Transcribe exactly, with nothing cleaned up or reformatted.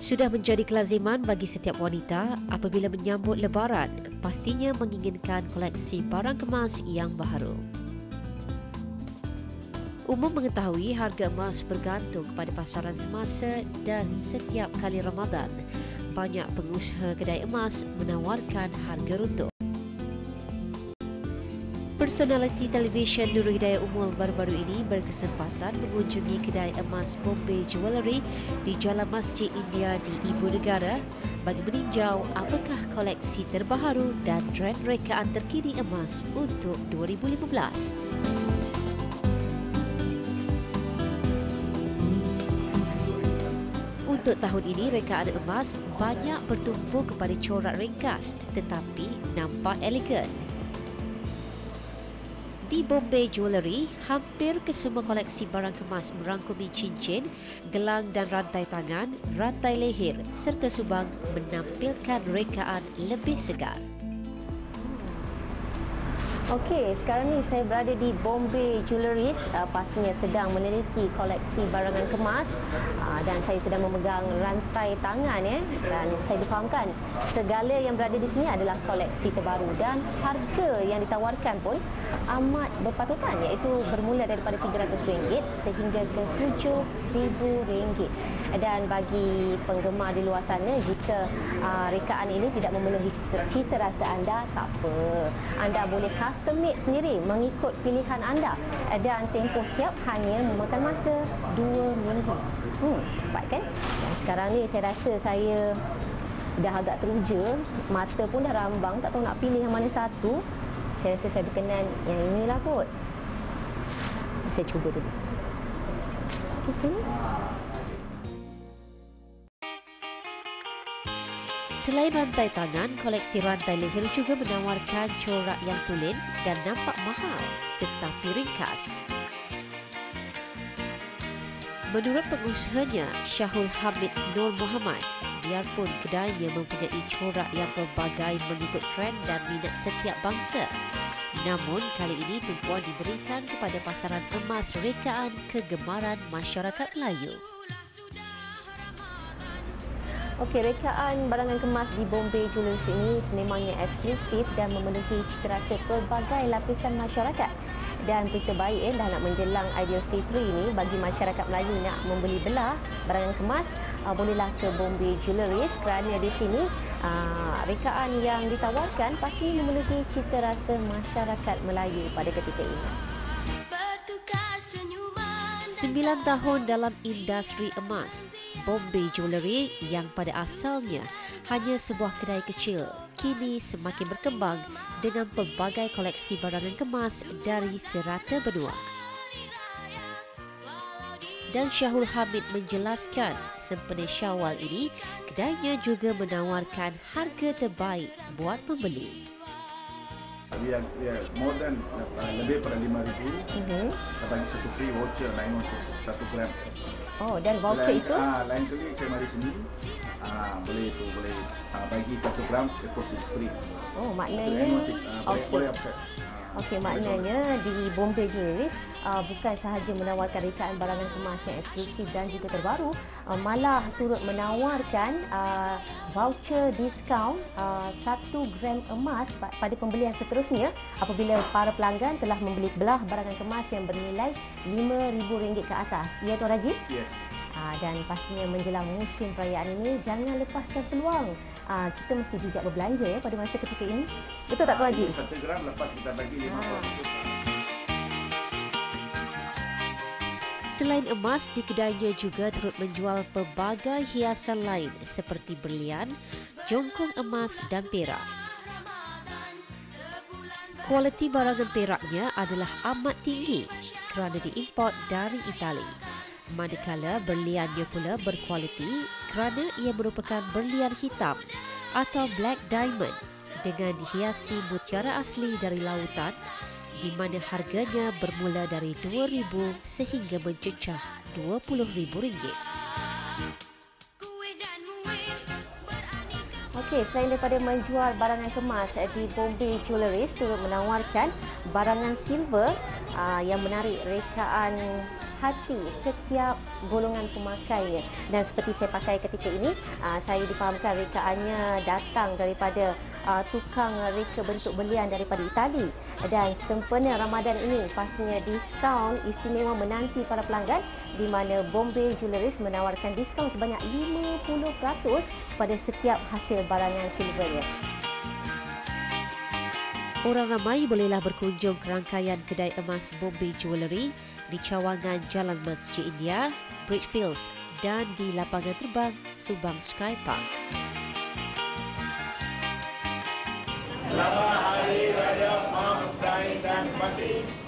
Sudah menjadi kelaziman bagi setiap wanita apabila menyambut Lebaran, pastinya menginginkan koleksi barang kemas yang baharu. Umum mengetahui harga emas bergantung kepada pasaran semasa dan setiap kali Ramadan, banyak pengusaha kedai emas menawarkan harga runtuh. Personaliti televisyen Nurul Hidayah Umul baru-baru ini berkesempatan mengunjungi kedai emas Bombay Jewellery di Jalan Masjid India di Ibu Negara bagi meninjau apakah koleksi terbaharu dan trend rekaan terkini emas untuk dua ribu lima belas. Untuk tahun ini, rekaan emas banyak bertumpu kepada corak ringkas tetapi nampak elegan. Di Bombay Jewellery, hampir kesemua koleksi barang kemas merangkumi cincin, gelang dan rantai tangan, rantai leher serta subang menampilkan rekaan lebih segar. Okey, sekarang ni saya berada di Bombay Jewellery, uh, pastinya sedang meneliti koleksi barangan kemas uh, dan saya sedang memegang rantai tangan ya, dan saya difahamkan segala yang berada di sini adalah koleksi terbaru dan harga yang ditawarkan pun amat berpatutan, iaitu bermula daripada tiga ratus ringgit sehingga ke tujuh ribu ringgit. Dan bagi penggemar di luar sana, jika uh, rekaan ini tidak memenuhi cita rasa anda, tak apa. Anda boleh custom made sendiri mengikut pilihan anda dan tempoh siap hanya memakan masa dua minggu. Hmm, cepat kan? Dan sekarang ni saya rasa saya dah agak teruja, mata pun dah rambang, tak tahu nak pilih yang mana satu. Saya rasa saya berkenan yang inilah kot. Saya cuba dulu. Okay. Selain rantai tangan, koleksi rantai leher juga menawarkan corak yang tulen dan nampak mahal tetapi ringkas. Menurut pengusahanya, Syahul Hamid Nur Muhammad, biarpun kedainya mempunyai corak yang pelbagai mengikut trend dan minat setiap bangsa, namun kali ini tumpuan diberikan kepada pasaran emas rekaan kegemaran masyarakat Melayu. Okey, rekaan barangan kemas di Bombay Jewellery ini sememangnya eksklusif dan memenuhi cita rasa pelbagai lapisan masyarakat. Dan berita baik eh, dah nak menjelang Aidilfitri ini, bagi masyarakat Melayu nak membeli belah barangan kemas, uh, bolehlah ke Bombay Jewellery kerana di sini uh, rekaan yang ditawarkan pasti memenuhi cita rasa masyarakat Melayu pada ketika ini. Sembilan tahun dalam industri emas, Bombay Jewellery yang pada asalnya hanya sebuah kedai kecil, kini semakin berkembang dengan pelbagai koleksi barangan kemas dari serata benua. Dan Syahul Hamid menjelaskan, sempena Syawal ini, kedainya juga menawarkan harga terbaik buat pembeli. Dia, dia more than uh, lebih pada lima ribu. Mm-hmm. Kita bagi satu free voucher nine one six satu gram. Oh, dan voucher lain, itu? Ah, lain kali saya mari sini, ah, boleh tu boleh ah, bagi satu gram deposit free. Oh, maknanya nine one six, ah, boleh, okay. boleh upset. Okey, maknanya di Bombay Jewellery uh, bukan sahaja menawarkan rekaan barangan kemas yang eksklusif dan juga terbaru, uh, malah turut menawarkan uh, voucher diskaun uh, satu gram emas pada pembelian seterusnya apabila para pelanggan telah membeli belah barangan kemas yang bernilai lima ribu ringgit ke atas. Ya, Tuan Raji? Yes. Uh, dan pastinya menjelang musim perayaan ini, jangan lepaskan peluang. Uh, kita mesti bijak berbelanja ya pada masa ketika ini. Betul tak, Tuan Haji? Satu gram lepas kita bagi lima gram. Selain emas, di kedainya juga turut menjual pelbagai hiasan lain seperti berlian, jongkong emas dan perak. Kualiti barangan peraknya adalah amat tinggi kerana diimport dari Itali. Manakala berliannya pula berkualiti kerana ia merupakan berlian hitam atau black diamond dengan dihiasi mutiara asli dari lautan, di mana harganya bermula dari dua ribu sehingga mencecah dua puluh ribu ringgit. Okey, selain daripada menjual barangan kemas di Bombay Jewellery, turut menawarkan barangan silver uh, yang menarik rekaan hati setiap golongan pemakainya. Dan seperti saya pakai ketika ini, uh, saya difahamkan rekaannya datang daripada uh, tukang reka bentuk belian daripada Itali. Dan sempena Ramadan ini, pastinya diskaun istimewa menanti para pelanggan di mana Bombay Jewelleries menawarkan diskaun sebanyak lima puluh peratus pada setiap hasil barangan silvernya. Orang ramai bolehlah berkunjung ke rangkaian kedai emas Bombay Jewellery di cawangan Jalan Masjid India, Bridgefields dan di lapangan terbang Subang Sky Park. Selamat Hari Raya Mak Sain dan Batik.